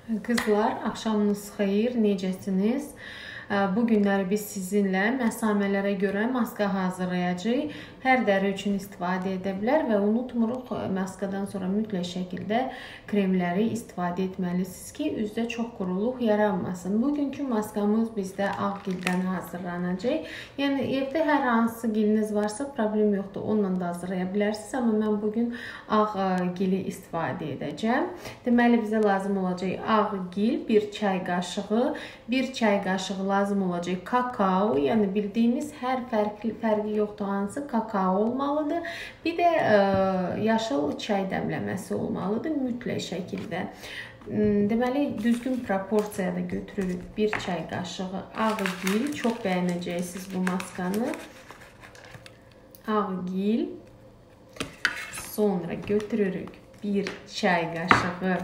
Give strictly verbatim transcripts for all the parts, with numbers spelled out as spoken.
Kızlar, axşamınız xeyir, necəsiniz? Bu günləri biz sizinlə məsamələrə görə maska hazırlayacağıq. Hər dəri üçün istifadə edə bilər və unutmuruq, maskadan sonra mütləq şəkildə kremləri istifadə etməlisiniz ki, üzdə çox quruluq yaranmasın. Bugünkü maskamız bizdə ağ gildən hazırlanacaq. Yəni evdə hər hansı giliniz varsa problem yoxdur, onunla da hazırlaya bilərsiniz. Amma mən bugün ağ gili istifadə edəcəm. Deməli bizə lazım olacaq ağ gil, bir çay qaşığı, bir çay qaşığı lazım olacaq kakao, yəni bildiyimiz hər fərqli fərqi yoxdur, hansı kakao olmalıdır. Bir də ə, yaşıl çay dəmləməsi olmalıdır mütləq şəkildə. Deməli düzgün proporsiyada götürürük bir çay qaşığı ağ gil. Çox bəyənəcəksiniz bu maskanı. Ağ gil. Sonra götürürük bir çay qaşığı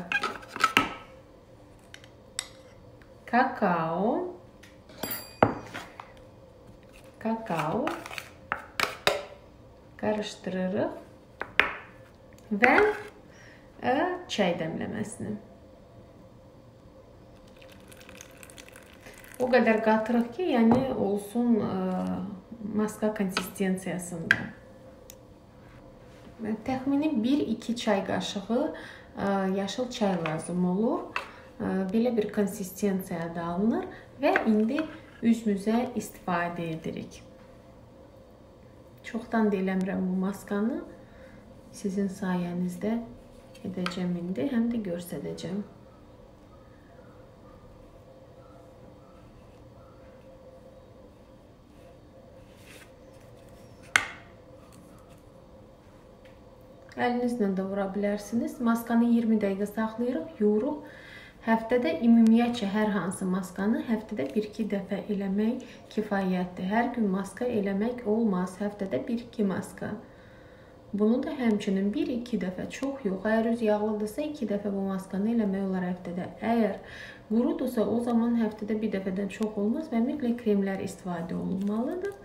kakao. Kakao karıştırırıq və çay dəmləməsini. O qədər qatırıq ki, yəni olsun maska konsistensiyasında. Təxmini bir iki çay qaşığı yaşıl çay lazım olur. Belə bir konsistensiyada alınır və indi üzümüzə istifadə edirik. Çoxdan deyiləmirəm bu maskanı. Sizin sayənizdə edəcəm indi, həm də göstərəcəm. Əlinizlə də vura bilərsiniz. Maskanı iyirmi dəqiqə saxlayırıq, yuyuruq. Həftədə ümumiyyətcə hər hansı maskanı həftədə bir iki dəfə eləmək kifayətdir. Hər gün maska eləmək olmaz. Həftədə bir iki maska. Bunu da həmçinin bir iki dəfə, çox yox. Əgər üz yağlıdırsa iki dəfə bu maskanı eləmək olar həftədə. Əgər qurudursa o zaman həftədə bir dəfədən çox olmaz və mütləq kremlər istifadə olunmalıdır.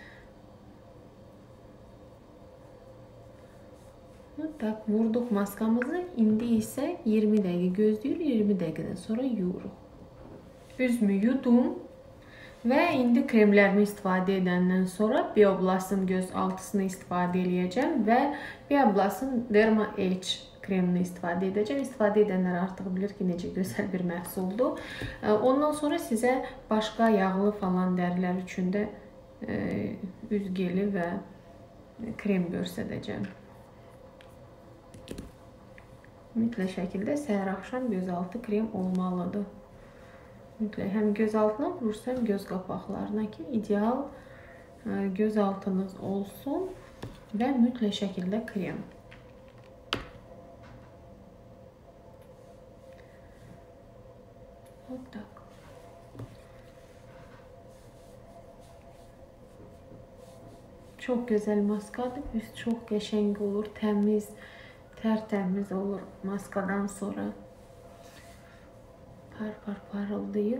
Tak, vurduq maskamızı. İndi isə iyirmi dəqiqə gözləyir, iyirmi dəqiqədən sonra yuyuruq. Üzümü yudum və indi kremlərimi istifadə edəndən sonra Bioblast'ın göz altısını istifadə edəcəm və Bioblast'ın Derma H kremini istifadə edəcəm. İstifadə edənlər artıq bilir ki, necə gözəl bir məhsuldur. Ondan sonra sizə başqa yağlı falan dərilər üçün də üz geli və krem göstərəcəm. Mütləq şəkildə səhər-axşam gözaltı krem olmalıdır. Mütləq həm göz altına vurursa, həm göz qapaqlarına ki, ideal göz altınız olsun və mütləq şəkildə krem. Çox gözəl maskadır. Üz çox qəşəng olur, təmiz. Tertemiz olur maskadan sonra. Par par parıldayır.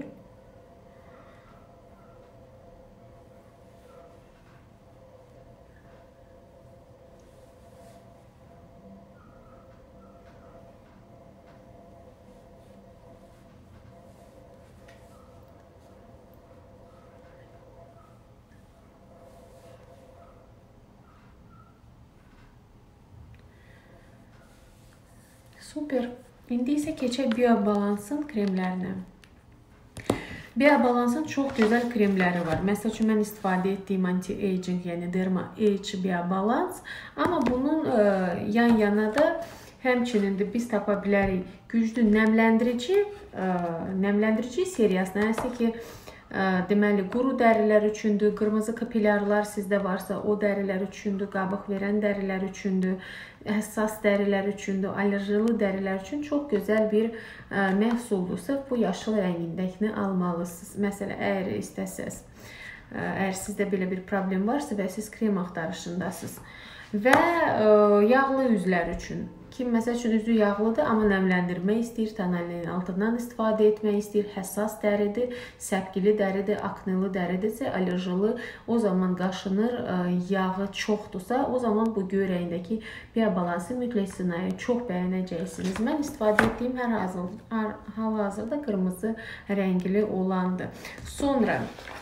Super. İndi isə keçək Biobalansın kremlərinə. Biobalansın çox gözəl kremləri var. Məsəl üçün, mən istifadə etdiyim anti-aging, yəni Derma H Biobalans. Amma bunun yan-yana da həmçinin də biz tapa bilərik güclü nəmləndirici, nəmləndirici seriyasına. Nəsə ki, deməli, quru dərilər üçündür, qırmızı kapilyarlar sizdə varsa o dərilər üçündür, qabıq verən dərilər üçündür, həssas dərilər üçündür, alerjili dərilər üçün çox gözəl bir məhsuldursa, bu yaşıl rəngindəkini almalısınız. Məsələn, əgər istəsəz, əgər sizdə belə bir problem varsa və siz krem axtarışındasınız və yağlı üzlər üçün Kim məsəl üçün üzü yağlıdır, amma nəmləndirmək istəyir, tonalinin altından istifadə etmək istəyir, həssas dəridir, səpkili dəridir, akneli dəridirsə, alerjili, o zaman qaşınır, yağı çoxdursa, o zaman bu göy rəngdəki biobalansı mütləq sınayı çox bəyənəcəksiniz. Mən istifadə etdiyim hər hal-hazırda qırmızı rəngli olandır. Sonra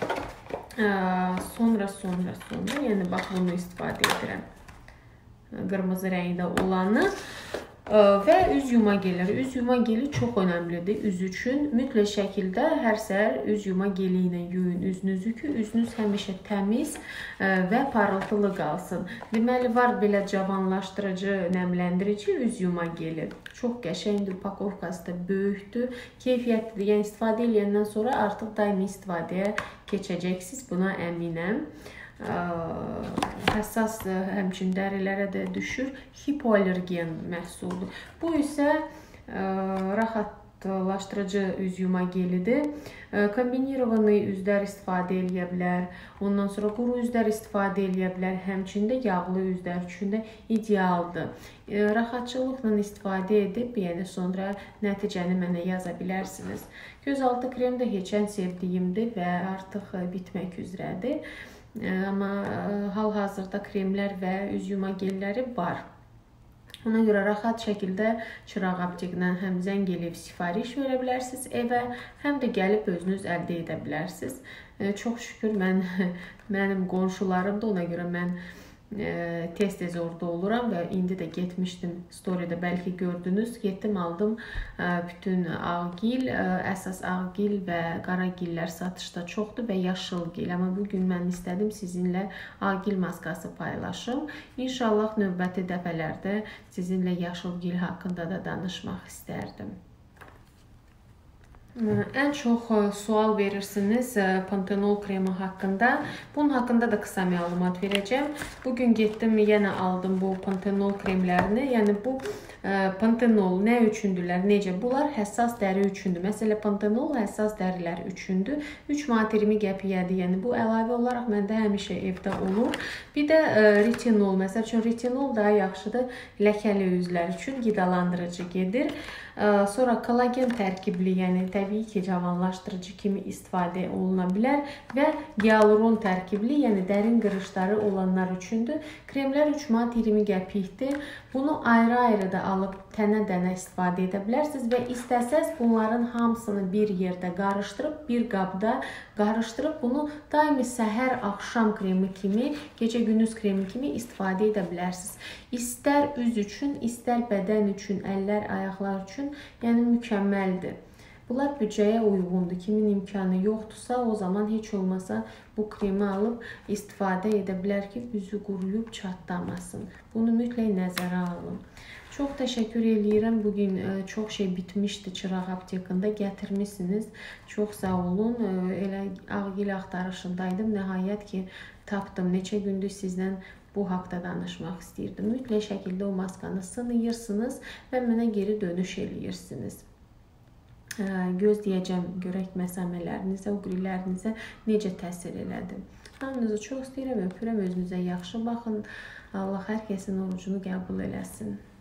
Sonra, sonra, sonra, yəni bax bunu istifadə edirəm. Qırmızı rəngdə olanı və üz yuma geli. Üz yuma geli çox önəmlidir üz üçün. Mütləq şəkildə hər səhər üz yuma geli ilə yuyun üzünüzü ki, üzünüz həmişə təmiz və parıltılı qalsın. Deməli, var belə cavanlaşdırıcı, nəmləndirici üz yuma geli. Çox qəşəngdir, upakovkası da böyükdür, keyfiyyətlidir. Yəni, istifadə edəndən sonra artıq daimi istifadəyə keçəcəksiniz, buna əminəm. Həssas həmçin dərilərə də düşür, hipoallergen məhsuldur. Bu isə rahatlaşdırıcı üz yuma gelidir. Kombinirovanı üzlər istifadə edə bilər, ondan sonra quru üzlər istifadə edə bilər, həmçində yağlı üzlər üçün də idealdır. Rahatçılıqla istifadə edib, yəni sonra nəticəni mənə yaza bilərsiniz. Gözaltı krem də keçən sevdiyimdir və artıq bitmək üzrədir. Amma hal-hazırda kremlər və üz yuma gelləri var. Ona görə rahat şəkildə Çıraq aptekdən həm zəng eləyib sifariş verə bilərsiniz evə, həm də gəlib özünüz əldə edə bilərsiniz. Çox şükür, mən, mənim qonşularımdır, ona görə mən tez-tez orada oluram və indi də getmişdim, storydə bəlkə gördünüz, getdim, aldım bütün ağgil, əsas ağgil və qaragillər satışda çoxdur və yaşıl gil. Amma bugün mən istədim sizinlə ağgil maskası paylaşım. İnşallah növbəti dəfələrdə sizinlə yaşıl gil haqqında da danışmaq istərdim. Ən çox sual verirsiniz Pantenol kremi haqqında. Bunun haqqında da qısa məlumat verəcəm. Bugün getdim, yenə aldım bu Pantenol kremlərini. Yəni bu Pantenol nə üçündürlər, necə? Bunlar həssas dəri üçündür. Məsələn, Pantenol həssas dərilər üçündür. üç manat iyirmi qəpiyyədir. Yəni bu əlavə olaraq məndə həmişə evdə olur. Bir də retinol, məsəl üçün retinol daha yaxşıdır ləkəli üzlər üçün, qidalandırıcı gedir. Sonra kollagen tərkibli, yəni təbii ki, cavanlaşdırıcı kimi istifadə oluna bilər və gialuron tərkibli, yəni dərin qırışları olanlar üçündür. Kremlər üç manat iyirmi qəpikdir. Bunu ayrı-ayrı da alıb tənə-dənə istifadə edə bilərsiniz və istəsəz bunların hamısını bir yerdə qarışdırıb, bir qabda qarışdırıb bunu daimi səhər, axşam kremi kimi, gecə-gündüz kremi kimi istifadə edə bilərsiniz. İstər üz üçün, istər bədən üçün, əllər, ayaqlar üçün, yəni mükəmməldir. Bunlar büdcəyə uyğundur. Kimin imkanı yoxdursa, o zaman heç olmasa bu kremi alıb istifadə edə bilər ki, üzü quruyub çatlamasın. Bunu mütləq nəzərə alın. Çox təşəkkür edirəm. Bugün çox şey bitmişdi Çıraq aptekində. Gətirmişsiniz. Çox sağ olun. Elə ağgil axtarışındaydım. Nəhayət ki, tapdım. Neçə gündür sizdən bu haqda danışmaq istəyirdim. Mütləq şəkildə o maskanı sınayırsınız və mənə geri dönüş eləyirsiniz. Gözləyəcəm görək məsələlərinizə, uqrilərinizə necə təsir elədi. Hamınızı çox istəyirəm, öpürəm, özünüzə yaxşı baxın. Allah hər kəsin orucunu qəbul eləsin.